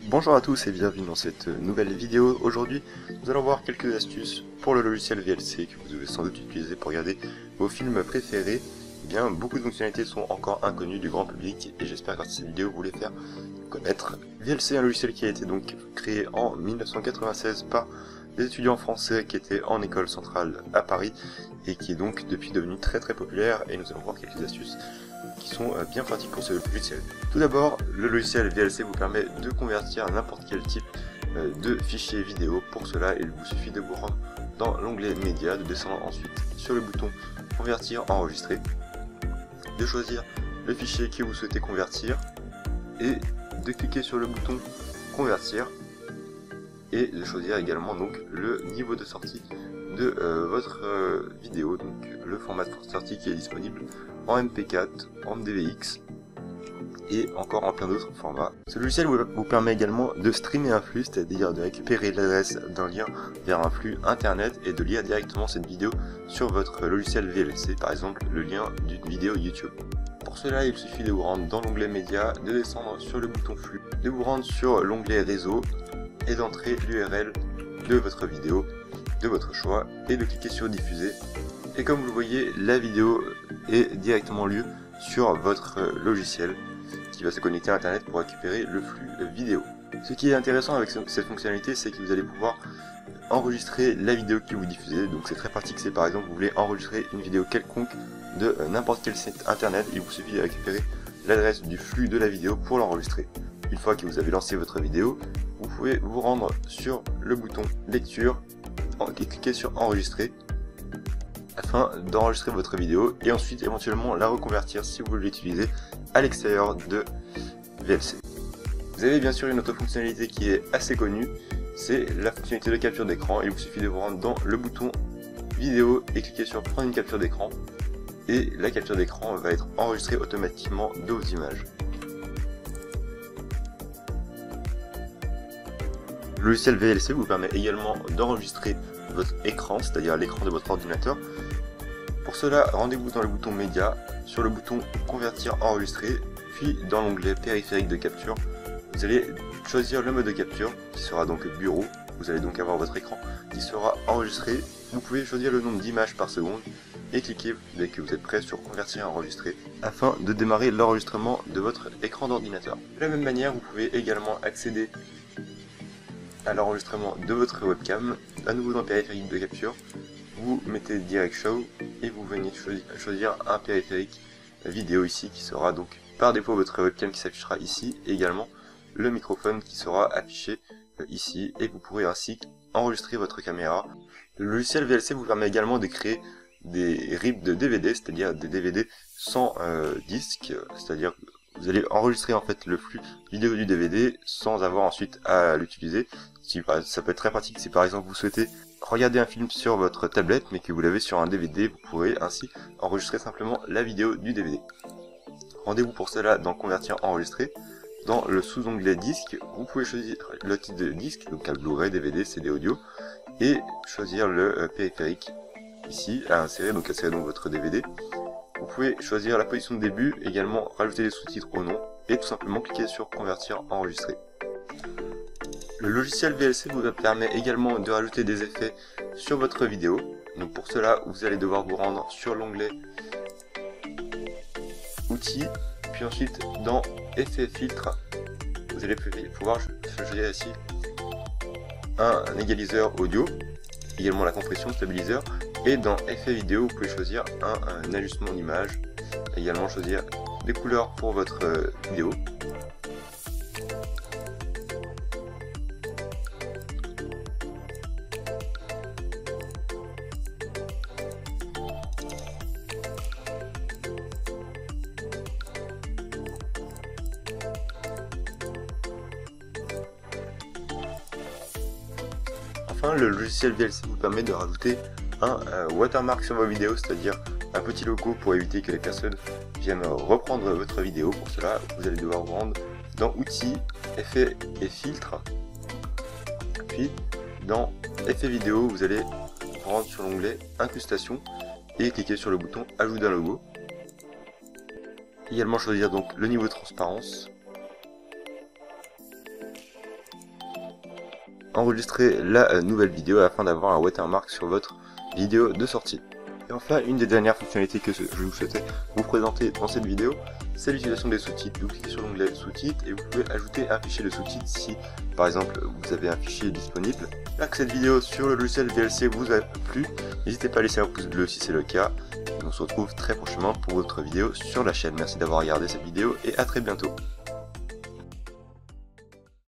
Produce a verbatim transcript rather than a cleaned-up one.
Bonjour à tous et bienvenue dans cette nouvelle vidéo. Aujourd'hui, nous allons voir quelques astuces pour le logiciel V L C que vous devez sans doute utiliser pour regarder vos films préférés. Eh bien, beaucoup de fonctionnalités sont encore inconnues du grand public et j'espère que cette vidéo vous les faire connaître. V L C est un logiciel qui a été donc créé en mille neuf cent quatre-vingt-seize par des étudiants français qui étaient en école centrale à Paris et qui est donc depuis devenu très très populaire, et nous allons voir quelques astuces qui sont bien pratiques pour ce logiciel. Tout d'abord, le logiciel V L C vous permet de convertir n'importe quel type de fichier vidéo. Pour cela, il vous suffit de vous rendre dans l'onglet Média, de descendre ensuite sur le bouton Convertir, Enregistrer, de choisir le fichier que vous souhaitez convertir et de cliquer sur le bouton Convertir et de choisir également donc le niveau de sortie de euh, votre euh, vidéo, donc le format de sortie qui est disponible en M P quatre, en D V X et encore en plein d'autres formats. Ce logiciel vous, vous permet également de streamer un flux, c'est-à-dire de récupérer l'adresse d'un lien vers un flux internet et de lire directement cette vidéo sur votre logiciel V L C, par exemple le lien d'une vidéo YouTube. Pour cela, il suffit de vous rendre dans l'onglet Média, de descendre sur le bouton Flux, de vous rendre sur l'onglet Réseau et d'entrer l'U R L de votre vidéo de votre choix et de cliquer sur Diffuser. Et comme vous le voyez, la vidéo est directement lue sur votre logiciel qui va se connecter à internet pour récupérer le flux vidéo. Ce qui est intéressant avec cette fonctionnalité, c'est que vous allez pouvoir enregistrer la vidéo que vous diffusez. Donc c'est très pratique, c'est par exemple vous voulez enregistrer une vidéo quelconque de n'importe quel site internet, il vous suffit de récupérer l'adresse du flux de la vidéo pour l'enregistrer. Une fois que vous avez lancé votre vidéo, vous pouvez vous rendre sur le bouton lecture et cliquer sur enregistrer afin d'enregistrer votre vidéo et ensuite éventuellement la reconvertir si vous voulez l'utiliser à l'extérieur de V L C. Vous avez bien sûr une autre fonctionnalité qui est assez connue, c'est la fonctionnalité de capture d'écran. Il vous suffit de vous rendre dans le bouton vidéo et cliquer sur prendre une capture d'écran et la capture d'écran va être enregistrée automatiquement de vos images. Le logiciel V L C vous permet également d'enregistrer votre écran, c'est-à-dire l'écran de votre ordinateur. Pour cela, rendez-vous dans le bouton Média, sur le bouton Convertir, Enregistrer, puis dans l'onglet Périphérique de capture, vous allez choisir le mode de capture, qui sera donc Bureau. Vous allez donc avoir votre écran qui sera enregistré. Vous pouvez choisir le nombre d'images par seconde et cliquer dès que vous êtes prêt sur Convertir, Enregistrer, afin de démarrer l'enregistrement de votre écran d'ordinateur. De la même manière, vous pouvez également accéder à l'enregistrement de votre webcam, à nouveau dans périphérique de capture, vous mettez Direct Show et vous venez choisir un périphérique vidéo ici qui sera donc par défaut votre webcam qui s'affichera ici, et également le microphone qui sera affiché ici, et vous pourrez ainsi enregistrer votre caméra. Le logiciel V L C vous permet également de créer des rips de D V D, c'est-à-dire des D V D sans euh, disque, c'est-à-dire vous allez enregistrer en fait le flux vidéo du D V D sans avoir ensuite à l'utiliser. Si, ça peut être très pratique si par exemple vous souhaitez regarder un film sur votre tablette mais que vous l'avez sur un D V D, vous pourrez ainsi enregistrer simplement la vidéo du D V D. Rendez-vous pour cela dans Convertir, Enregistrer. Dans le sous-onglet Disque, vous pouvez choisir le type de disque, donc un Blu-ray, D V D, C D audio, et choisir le périphérique ici à insérer, donc insérer donc votre D V D. Vous pouvez choisir la position de début, également rajouter des sous-titres au nom, et tout simplement cliquer sur Convertir, Enregistrer. Le logiciel V L C vous permet également de rajouter des effets sur votre vidéo. Donc pour cela, vous allez devoir vous rendre sur l'onglet Outils, puis ensuite dans Effets filtres, vous allez pouvoir choisir ici un égaliseur audio, également la compression, stabiliseur, et dans Effets vidéo, vous pouvez choisir un, un ajustement d'image, également choisir des couleurs pour votre euh, vidéo. Enfin, le logiciel V L C vous permet de rajouter un euh, watermark sur vos vidéos, c'est-à-dire un petit logo pour éviter que les personnes viennent reprendre votre vidéo. Pour cela, vous allez devoir vous rendre dans Outils, Effets et Filtres, puis dans Effets vidéo, vous allez vous rendre sur l'onglet Incrustation et cliquer sur le bouton Ajout d'un logo. Également choisir donc le niveau de transparence. enregistrer la nouvelle vidéo afin d'avoir un watermark sur votre vidéo de sortie. Et enfin, une des dernières fonctionnalités que je vous souhaitais vous présenter dans cette vidéo, c'est l'utilisation des sous-titres. Vous cliquez sur l'onglet sous-titres et vous pouvez ajouter un fichier de sous-titres si, par exemple, vous avez un fichier disponible. Là que cette vidéo sur le logiciel V L C vous a plu, n'hésitez pas à laisser un pouce bleu si c'est le cas. Et on se retrouve très prochainement pour votre vidéo sur la chaîne. Merci d'avoir regardé cette vidéo et à très bientôt.